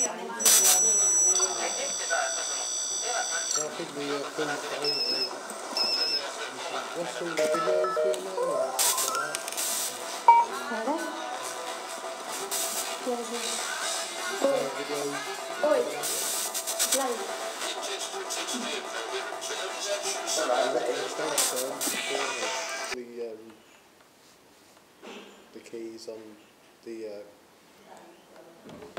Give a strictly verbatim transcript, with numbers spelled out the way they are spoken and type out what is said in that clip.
I think the uh, film what's all the videos doing now? Pardon? Uh, videos. Oi. Live. The um, the keys on the uh,